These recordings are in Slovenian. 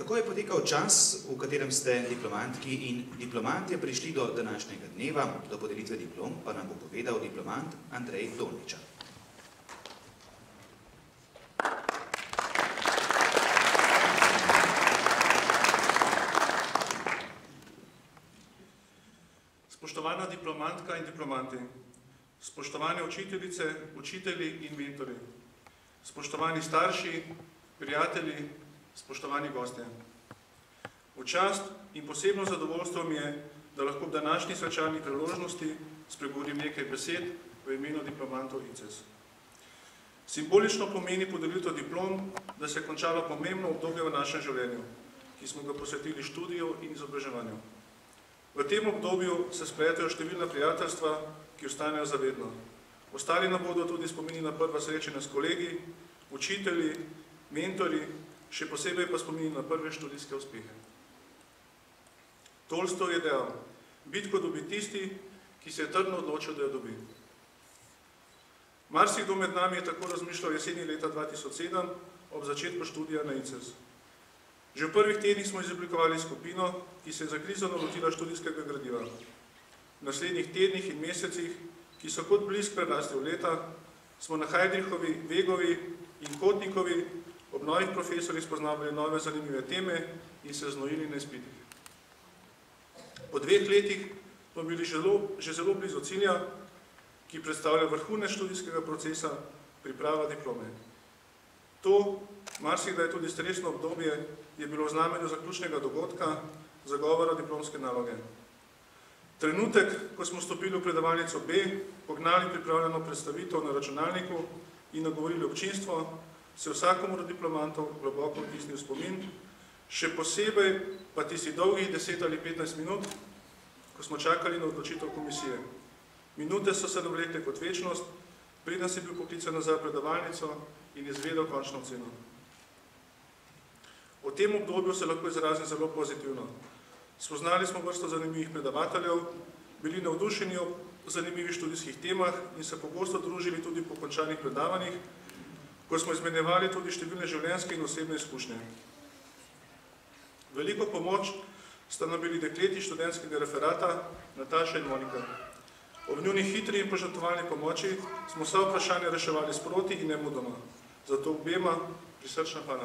Tako je potekal čas, v katerem ste diplomantki in diplomantje prišli do današnjega dneva, do podelitve diplom, pa nam bo povedal diplomant Andrej Dončiča. Spoštovana diplomantka in diplomanti, spoštovane učiteljice, učitelji in mentori, spoštovani starši, prijatelji, spoštovani gostje. V čast in posebno zadovoljstvo mi je, da lahko v današnji svečani priložnosti spregovorim nekaj besed v imenu diplomantov ICES. Simbolično pomeni podelitev diplom, da se je končalo pomembno obdobje v našem življenju, ki smo ga posvetili študiju in izobraževanju. V tem obdobju se spletajo številna prijateljstva, ki ostanejo zavedno. Ostali nam bodo tudi spomini na prva srečanja s kolegi, učitelji, mentori, še posebej pa spomini na prve študijske uspehe. Tolstoj je dejal, bitko dobi tisti, ki se je trdno odločil, da jo dobi. Marsikdo med nami je tako razmišljal jeseni leta 2007 ob začetku študija na ICES. Že v prvih tednih smo izoblikovali skupino, ki se je za krizo lotila študijskega gradiva. V naslednjih tednih in mesecih, ki so kot blisk prerasli v leta, smo na Heidrichovi, Vegovi in Kotnikovi ob novih profesorjih spoznavali nove zanimive teme in se znojili na izpitih. Po 2 letih smo bili že zelo blizu cilja, ki predstavlja vrhunec študijskega procesa priprava diplome. To, marsikdaj tudi stresno obdobje, je bilo v znamenju zaključnega dogodka, zagovora diplomske naloge. Trenutek, ko smo stopili v predavalnico B, pognali pripravljeno predstavitev na računalniku in nagovorili občinstvo, se vsakomur od diplomantov globoko vtisnil spomin, še posebej pa tisti dolgih 10 ali 15 minut, ko smo čakali na odločitev komisije. Minute so se navlekle kot večnost, preden si bil poklican nazaj v predavalnico in izvedel končno oceno. O tem obdobju se lahko izrazim zelo pozitivno. Spoznali smo vrsto zanimivih predavateljev, bili navdušeni o zanimivih študijskih temah in se pogosto družili tudi po končanih predavanjih, ko smo izmenjevali tudi številne življenjske in osebne izkušnje. Veliko pomoč sta nam bili dekleti študentskega referata Nataša in Monika. Ob njuni hitri in požrtvovalni pomoči smo vsa vprašanja reševali sproti in nemudoma. Zato obema prisrčna hvala.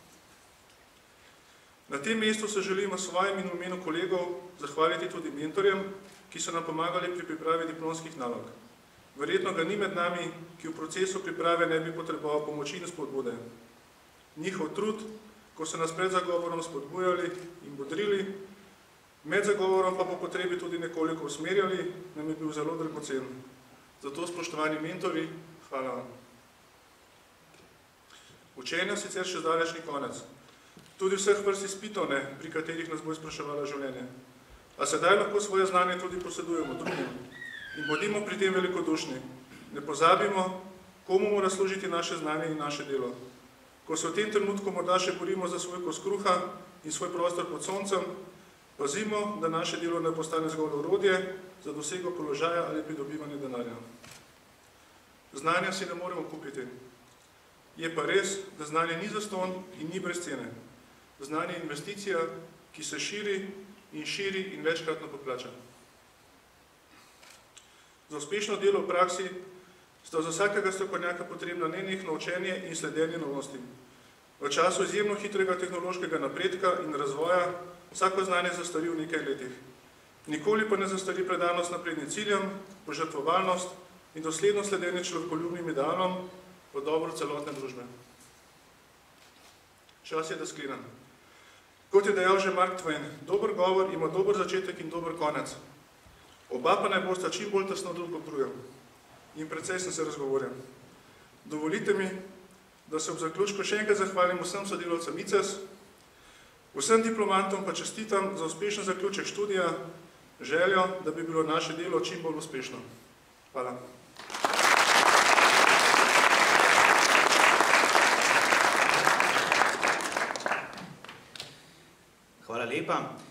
Na tem mestu se želimo svojim in v imenu kolegov zahvaliti tudi mentorjem, ki so nam pomagali pri pripravi diplomskih nalog. Verjetno ga ni med nami, ki v procesu priprave ne bi potreboval pomoči in spodbude. Njihov trud, ko so nas pred zagovorom spodbujali in bodrili, med zagovorom pa po potrebi tudi nekoliko usmerjali, nam je bil zelo dragocen. Zato, spoštovani mentori, hvala vam. Učenja sicer še zdaleč ni konec. Tudi vseh vrst izpitov ne, pri katerih nas bo izpraševala življenje. A sedaj lahko svoje znanje tudi posedujemo drugim in bodimo pri tem velikodušni. Ne pozabimo, komu mora služiti naše znanje in naše delo. Ko se v tem trenutku morda še borimo za svoj kos kruha in svoj prostor pod soncem, pazimo, da naše delo ne postane zgolj orodje za dosego položaja ali pridobivanje denarja. Znanja si ne moremo kupiti. Je pa res, da znanje ni zastonj in ni brez cene. Znanje je investicija, ki se širi in večkratno poplača. Za uspešno delo v praksi sta za vsakega strokovnjaka potrebna nenehno učenje in sledenje novostim. V času izjemno hitrega tehnološkega napredka in razvoja vsako znanje zastari v nekaj letih. Nikoli pa ne zastari predanost naprednim ciljem, požrtvovalnost in dosledno sledenje človekoljubnim idealom v dobro celotne družbe. Čas je, da sklenem. Kot je dejal že Mark Twain, dober govor ima dober začetek in dober konec. Oba pa naj bosta čim bolj tesno drug ob drugem. In precej sem se razgovoril. Dovolite mi, da se ob zaključku še enkrat zahvalim vsem sodelavcem ICES, vsem diplomantom pa čestitam za uspešen zaključek študija, željo, da bi bilo naše delo čim bolj uspešno. Hvala. Hvala lepa.